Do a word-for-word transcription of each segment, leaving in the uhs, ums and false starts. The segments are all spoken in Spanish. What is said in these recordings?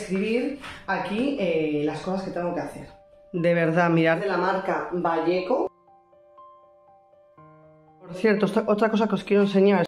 escribir aquí eh, las cosas que tengo que hacer. De verdad, mirad, de la marca Valleco. Por cierto, esta, otra cosa que os quiero enseñar.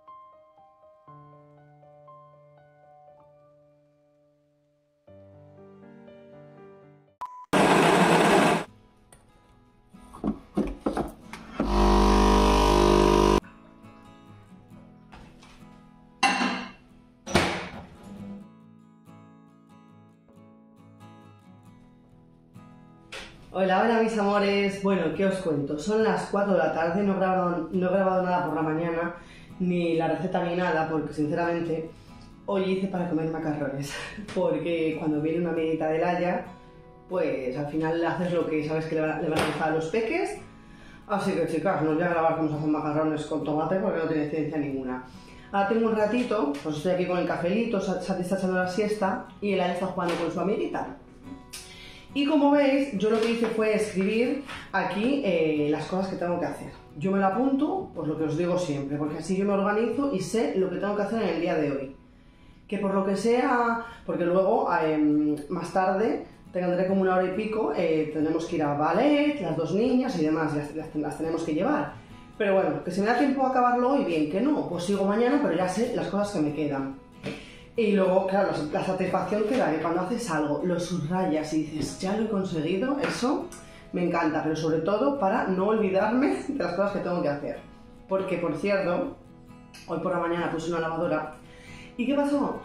Hola, hola mis amores. Bueno, ¿qué os cuento? Son las cuatro de la tarde, no he grabado, no he grabado nada por la mañana, ni la receta ni nada, porque sinceramente hoy hice para comer macarrones, porque cuando viene una amiguita de Laia, pues al final haces lo que sabes que le van, le van a gustar a los peques. Así que chicas, no os voy a grabar cómo se hacen macarrones con tomate porque no tiene ciencia ninguna. Ahora tengo un ratito, pues estoy aquí con el cafelito, Sati está echando la siesta y Laia está jugando con su amiguita. Y como veis, yo lo que hice fue escribir aquí eh, las cosas que tengo que hacer. Yo me lo apunto, pues lo que os digo siempre, porque así yo me organizo y sé lo que tengo que hacer en el día de hoy. Que por lo que sea, porque luego eh, más tarde tendré como una hora y pico, eh, tendremos que ir a ballet, las dos niñas y demás, las, las, las tenemos que llevar. Pero bueno, que si me da tiempo a acabarlo hoy, bien, que no, pues sigo mañana, pero ya sé las cosas que me quedan. Y luego, claro, la satisfacción que da que cuando haces algo, lo subrayas y dices, ya lo he conseguido, eso me encanta, pero sobre todo para no olvidarme de las cosas que tengo que hacer. Porque, por cierto, hoy por la mañana puse una lavadora. ¿Y qué pasó?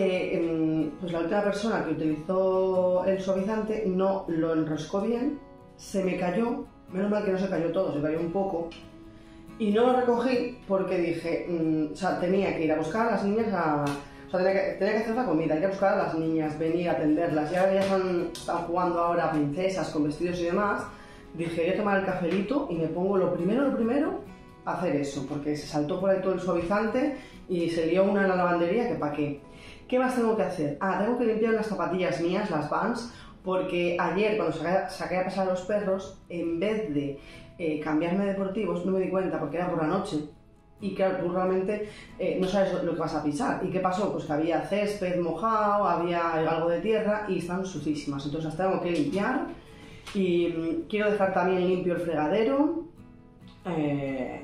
Que pues la última persona que utilizó el suavizante no lo enroscó bien, se me cayó, menos mal que no se cayó todo, se cayó un poco. Y no lo recogí porque dije, mmm, o sea, tenía que ir a buscar a las niñas a... O sea, tenía que, tenía que hacer la comida, hay que buscar a las niñas, venir a atenderlas. Y ahora ya están, están jugando ahora princesas con vestidos y demás. Dije, voy a tomar el cafelito y me pongo lo primero, lo primero, a hacer eso. Porque se saltó por ahí todo el suavizante y se lió una en la lavandería que pa' qué. ¿Qué más tengo que hacer? Ah, tengo que limpiar unas zapatillas mías, las Vans, porque ayer cuando saqué, saqué a pasar a los perros, en vez de eh, cambiarme de deportivos, no me di cuenta porque era por la noche. Y claro, tú realmente eh, no sabes lo que vas a pisar. ¿Y qué pasó? Pues que había césped mojado, había algo de tierra y están sucísimas. Entonces las tengo que limpiar. Y mmm, quiero dejar también limpio el fregadero. Eh...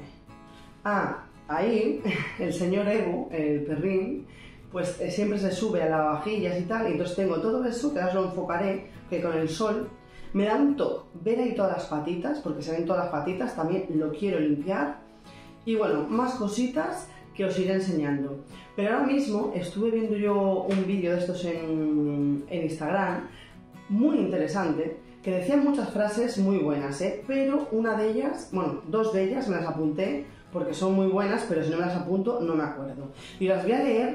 Ah, ahí el señor Evo, el perrín, pues eh, siempre se sube a lavavajillas y tal. Y entonces tengo todo eso, que ahora os lo enfocaré, que con el sol me da un toque. Ver ahí todas las patitas, porque se ven todas las patitas, también lo quiero limpiar. Y bueno, más cositas que os iré enseñando. Pero ahora mismo estuve viendo yo un vídeo de estos en, en Instagram, muy interesante, que decían muchas frases muy buenas, ¿eh? Pero una de ellas, bueno, dos de ellas me las apunté porque son muy buenas, pero si no me las apunto no me acuerdo. Y las voy a leer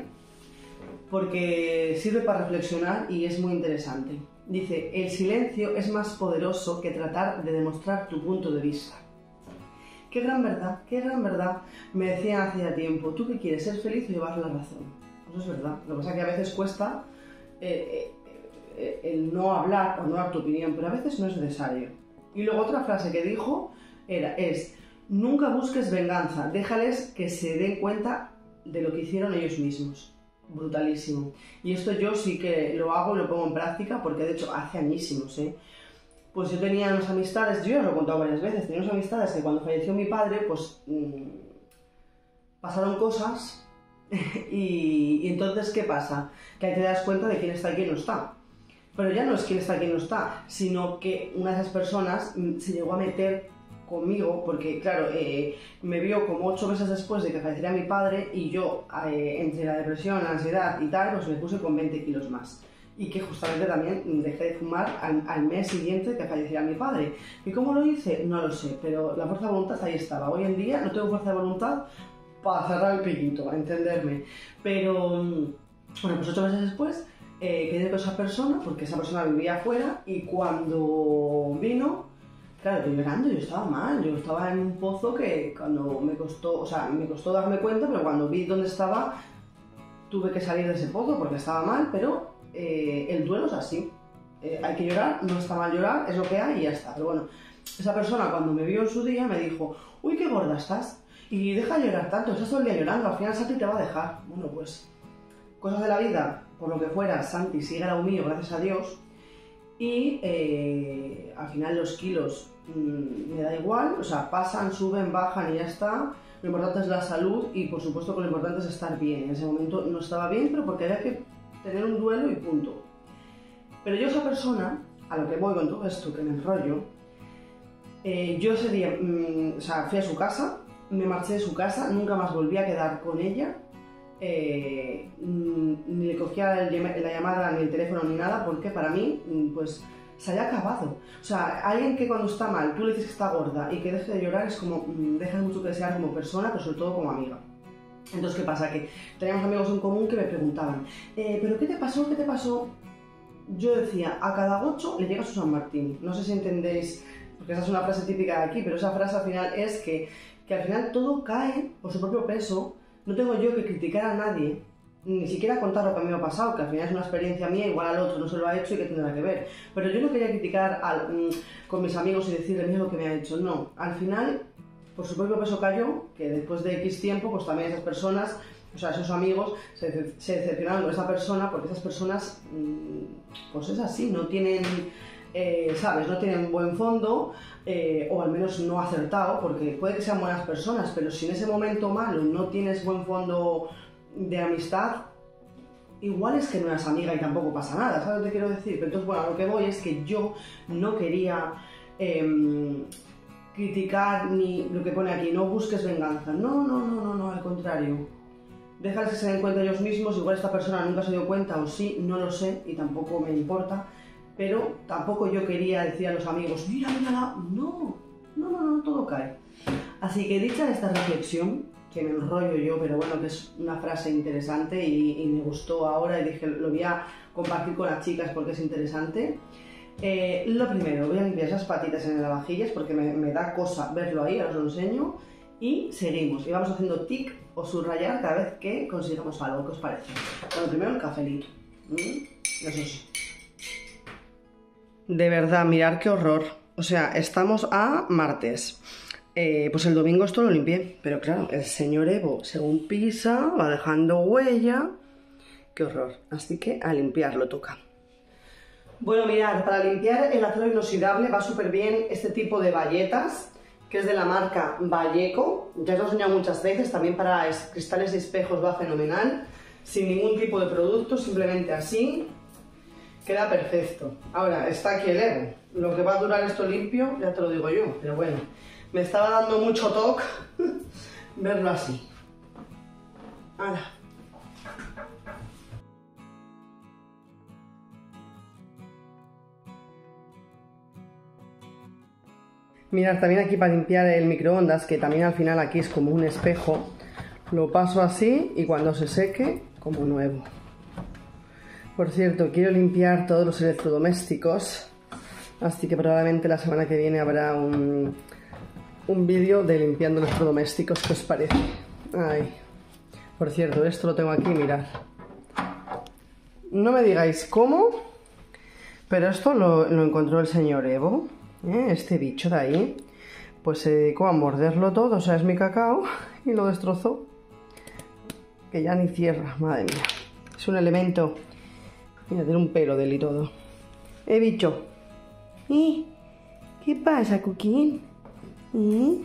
porque sirve para reflexionar y es muy interesante. Dice, el silencio es más poderoso que tratar de demostrar tu punto de vista. Qué gran verdad, qué gran verdad. Me decían hacía tiempo, ¿tú qué quieres? ¿Ser feliz o llevar la razón? Eso es verdad. Lo que pasa es que a veces cuesta eh, eh, el no hablar o no dar tu opinión, pero a veces no es necesario. Y luego otra frase que dijo era, es, nunca busques venganza, déjales que se den cuenta de lo que hicieron ellos mismos. Brutalísimo. Y esto yo sí que lo hago y lo pongo en práctica porque de hecho hace añísimos, ¿eh? Pues yo tenía unas amistades, yo ya lo he contado varias veces, tenía unas amistades que cuando falleció mi padre, pues mmm, pasaron cosas y, y entonces, ¿qué pasa? Que ahí te das cuenta de quién está y quién no está. Pero ya no es quién está y quién no está, sino que una de esas personas mmm, se llegó a meter conmigo, porque claro, eh, me vio como ocho meses después de que falleciera mi padre y yo, eh, entre la depresión, la ansiedad y tal, pues me puse con veinte kilos más. Y que justamente también dejé de fumar al, al mes siguiente de que falleciera mi padre. ¿Y cómo lo hice? No lo sé, pero la fuerza de voluntad ahí estaba. Hoy en día no tengo fuerza de voluntad para cerrar el pellito, a entenderme. Pero, bueno, pues ocho meses después eh, quedé con esa persona, porque esa persona vivía afuera, y cuando vino, claro, yo llorando, yo estaba mal, yo estaba en un pozo que cuando me costó, o sea, me costó darme cuenta, pero cuando vi dónde estaba, tuve que salir de ese pozo porque estaba mal, pero Eh, el duelo es así, eh, hay que llorar, no está mal llorar, es lo que hay y ya está. Pero bueno, esa persona cuando me vio en su día me dijo, uy, qué gorda estás, y deja de llorar tanto, estás todo el día llorando, al final Sati te va a dejar. Bueno, pues, cosas de la vida, por lo que fuera, Santi sigue al lado mío, gracias a Dios, y eh, al final los kilos mmm, me da igual, o sea, pasan, suben, bajan y ya está. Lo importante es la salud y por supuesto que lo importante es estar bien. En ese momento no estaba bien, pero porque había que tener un duelo y punto. Pero yo esa persona, a lo que voy con todo esto, que me enrollo, eh, yo ese día, mmm, o sea, fui a su casa, me marché de su casa, nunca más volví a quedar con ella, eh, ni le cogía el, la llamada ni el teléfono ni nada, porque para mí, pues, se haya acabado. O sea, alguien que cuando está mal, tú le dices que está gorda y que deje de llorar, es como, mmm, deja mucho que desear como persona, pero sobre todo como amiga. Entonces, ¿qué pasa? Que teníamos amigos en común que me preguntaban, eh, ¿pero qué te pasó? ¿Qué te pasó? Yo decía, a cada gocho le llega su San Martín. No sé si entendéis, porque esa es una frase típica de aquí, pero esa frase al final es que, que al final todo cae por su propio peso. No tengo yo que criticar a nadie, ni siquiera contar lo que a mí me ha pasado, que al final es una experiencia mía, igual al otro no se lo ha hecho y que tendrá que ver. Pero yo no quería criticar al, mmm, con mis amigos y decirle, mira lo que me ha hecho. No, al final, por su propio peso cayó, que después de X tiempo, pues también esas personas, o sea, esos amigos, se, se decepcionaron con esa persona, porque esas personas, mmm, pues es así, no tienen... Eh, ¿sabes? No tienen buen fondo, eh, o al menos no acertado, porque puede que sean buenas personas, pero si en ese momento malo no tienes buen fondo de amistad, igual es que no eres amiga y tampoco pasa nada, ¿sabes lo que quiero decir? Pero entonces, bueno, a lo que voy es que yo no quería eh, criticar ni lo que pone aquí, no busques venganza. No, no, no, no, no, al contrario. Déjales que se den cuenta ellos mismos, igual esta persona nunca se dio cuenta o sí, no lo sé y tampoco me importa. Pero tampoco yo quería decir a los amigos, mira, mira, no, no, no, no, todo cae. Así que dicha esta reflexión, que me enrollo yo, pero bueno, que es una frase interesante y, y me gustó ahora y dije, lo voy a compartir con las chicas porque es interesante. Eh, lo primero, voy a limpiar esas patitas en las vajillas porque me, me da cosa verlo ahí, ahora os lo enseño. Y seguimos, y vamos haciendo tic o subrayar cada vez que consigamos algo, ¿qué os parece? Bueno, primero el cafelito. ¿Mm? Eso sí. De verdad, mirad qué horror. O sea, estamos a martes. Eh, pues el domingo esto lo limpié. Pero claro, el señor Evo, según pisa, va dejando huella. Qué horror. Así que a limpiarlo toca. Bueno, mirad, para limpiar el acero inoxidable va súper bien este tipo de bayetas, que es de la marca Valleco. Ya os lo he enseñado muchas veces. También para cristales y espejos va fenomenal. Sin ningún tipo de producto, simplemente así. Queda perfecto. Ahora, está aquí el Evo. Lo que va a durar esto limpio, ya te lo digo yo. Pero bueno, me estaba dando mucho toque verlo así. ¡Hala! Mirad, también aquí para limpiar el microondas, que también al final aquí es como un espejo, lo paso así y cuando se seque, como nuevo. Por cierto, quiero limpiar todos los electrodomésticos, así que probablemente la semana que viene habrá un, un vídeo de limpiando electrodomésticos, ¿qué os parece? Ay. Por cierto, esto lo tengo aquí, mirad. No me digáis cómo, pero esto lo, lo encontró el señor Evo, ¿eh? Este bicho de ahí, pues se dedicó a morderlo todo, o sea, es mi cacao, y lo destrozó. Que ya ni cierra, madre mía. Es un elemento... Mira, tiene un pelo de él y todo. ¡Eh, bicho! ¿Eh? ¿Qué pasa, Cuquín? ¿Eh?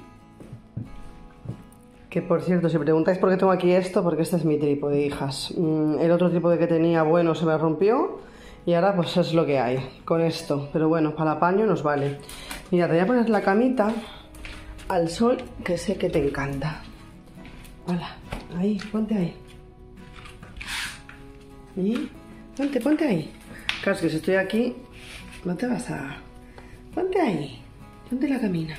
Que por cierto, si preguntáis por qué tengo aquí esto, porque este es mi trípode, hijas. El otro trípode que tenía bueno se me rompió y ahora pues es lo que hay con esto. Pero bueno, para el apaño nos vale. Mira, te voy a poner la camita al sol, que sé que te encanta. Hola, ahí, ponte ahí. ¿Y? Ponte, ponte ahí. Claro, es que si estoy aquí, no te vas a... Ponte ahí. Ponte la camina.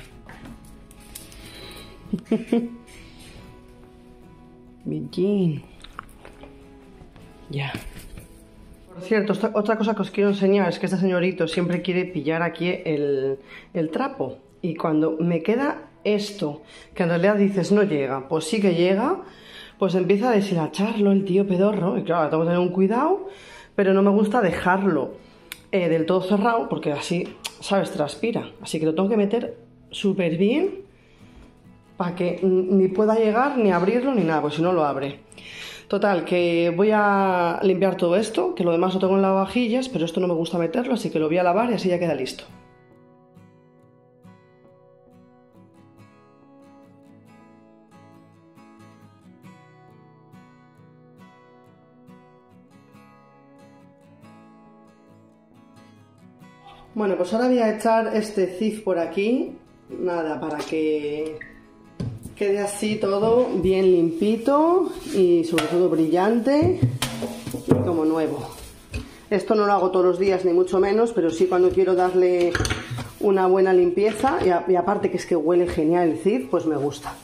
Billín. Ya. Por cierto, esta, otra cosa que os quiero enseñar es que este señorito siempre quiere pillar aquí el, el trapo. Y cuando me queda esto, que en realidad dices no llega, pues sí que llega, pues empieza a deshilacharlo el tío pedorro. Y claro, tengo que tener un cuidado, pero no me gusta dejarlo eh, del todo cerrado porque así, ¿sabes? Transpira. Así que lo tengo que meter súper bien para que ni pueda llegar, ni abrirlo, ni nada, pues si no lo abre. Total, que voy a limpiar todo esto, que lo demás lo tengo en lavavajillas, pero esto no me gusta meterlo, así que lo voy a lavar y así ya queda listo. Bueno, pues ahora voy a echar este Cif por aquí, nada, para que quede así todo bien limpito y sobre todo brillante y como nuevo. Esto no lo hago todos los días ni mucho menos, pero sí cuando quiero darle una buena limpieza y, a, y aparte que es que huele genial el Cif, pues me gusta.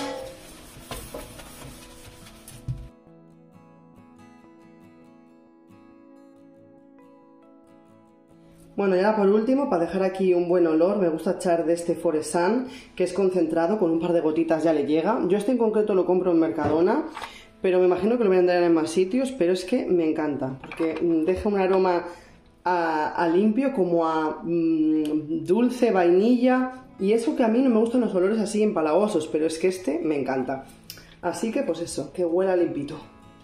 Bueno, ya por último, para dejar aquí un buen olor, me gusta echar de este Forest Sun, que es concentrado, con un par de gotitas ya le llega. Yo este en concreto lo compro en Mercadona, pero me imagino que lo venderán en más sitios, pero es que me encanta, porque deja un aroma a, a limpio, como a mmm, dulce, vainilla, y eso que a mí no me gustan los olores así empalagosos, pero es que este me encanta. Así que pues eso, que huela limpito.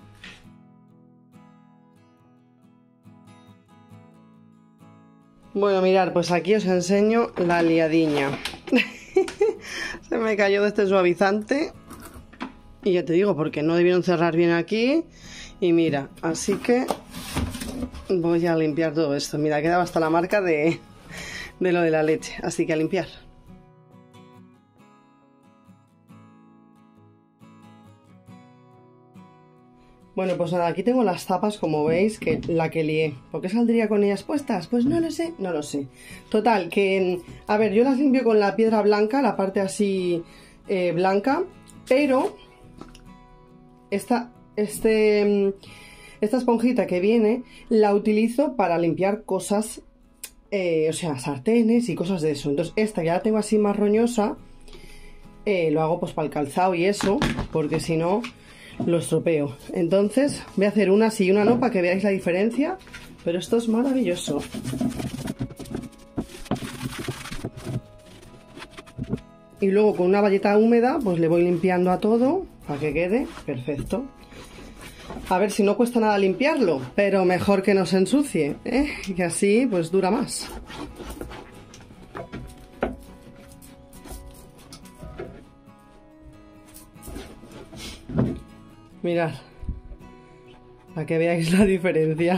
Bueno, mirad, pues aquí os enseño la liadiña. Se me cayó de este suavizante. Y ya te digo, porque no debieron cerrar bien aquí. Y mira, así que voy a limpiar todo esto. Mira, quedaba hasta la marca de, de lo de la leche. Así que a limpiar. Bueno, pues nada, aquí tengo las tapas, como veis, que la que lié. ¿Por qué saldría con ellas puestas? Pues no lo sé, no lo sé. Total, que, a ver, yo las limpio con la piedra blanca, la parte así eh, blanca, pero esta, este, esta esponjita que viene la utilizo para limpiar cosas, eh, o sea, sartenes y cosas de eso. Entonces esta ya la tengo así más roñosa, eh, lo hago pues para el calzado y eso, porque si no lo estropeo. Entonces voy a hacer una sí y una no para que veáis la diferencia, pero esto es maravilloso. Y luego con una bayeta húmeda pues le voy limpiando a todo para que quede perfecto. A ver si no cuesta nada limpiarlo, pero mejor que no se ensucie, ¿eh? Que así pues dura más. Mirad, para que veáis la diferencia.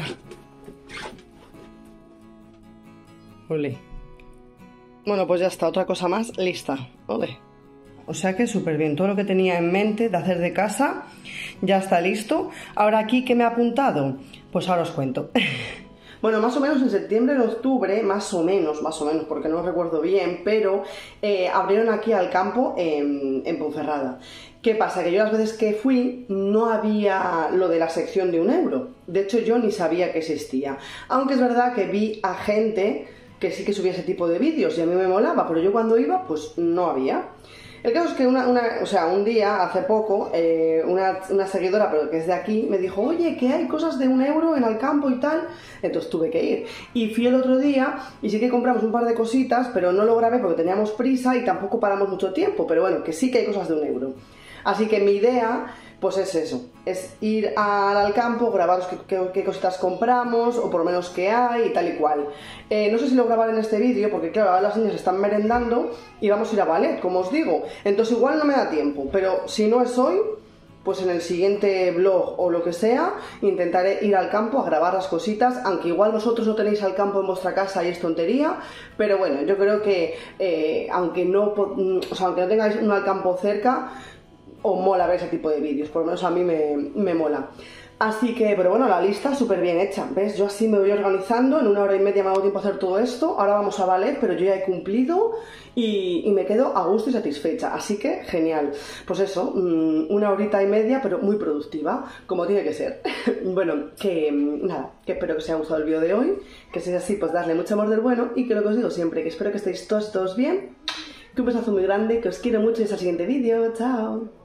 Ole. Bueno, pues ya está, otra cosa más lista. Ole. O sea que súper bien, todo lo que tenía en mente de hacer de casa ya está listo. Ahora aquí, ¿qué me ha apuntado? Pues ahora os cuento. Bueno, más o menos en septiembre, en octubre, más o menos, más o menos, porque no lo recuerdo bien, pero eh, abrieron aquí al campo en, en Ponferrada. ¿Qué pasa? Que yo las veces que fui no había lo de la sección de un euro. De hecho, yo ni sabía que existía. Aunque es verdad que vi a gente que sí que subía ese tipo de vídeos y a mí me molaba, pero yo cuando iba, pues no había. El caso es que una, una, o sea, un día, hace poco, eh, una, una seguidora, pero que es de aquí, me dijo, oye, que hay cosas de un euro en el campo y tal. Entonces tuve que ir. Y fui el otro día y sí que compramos un par de cositas, pero no lo grabé porque teníamos prisa y tampoco paramos mucho tiempo. Pero bueno, que sí que hay cosas de un euro. Así que mi idea, pues es eso, es ir al, al campo, grabaros qué, qué, qué cositas compramos, o por lo menos qué hay y tal y cual. Eh, no sé si lo grabaré en este vídeo, porque claro, ahora las niñas están merendando y vamos a ir a ballet, como os digo. Entonces igual no me da tiempo, pero si no es hoy, pues en el siguiente vlog o lo que sea, intentaré ir al campo a grabar las cositas, aunque igual vosotros no tenéis al campo en vuestra casa y es tontería, pero bueno, yo creo que eh, aunque, no, o sea, aunque no tengáis un al campo cerca, os mola ver ese tipo de vídeos, por lo menos a mí me, me mola. Así que, pero bueno, la lista súper bien hecha, ¿ves? Yo así me voy organizando, en una hora y media me hago tiempo a hacer todo esto, ahora vamos a ballet, pero yo ya he cumplido y, y me quedo a gusto y satisfecha, así que genial. Pues eso, una horita y media, pero muy productiva, como tiene que ser. Bueno, que nada, que espero que os haya gustado el vídeo de hoy, que si es así, pues darle mucho amor del bueno y que lo que os digo siempre, que espero que estéis todos, todos bien, que un besazo muy grande, que os quiero mucho y hasta el siguiente vídeo, chao.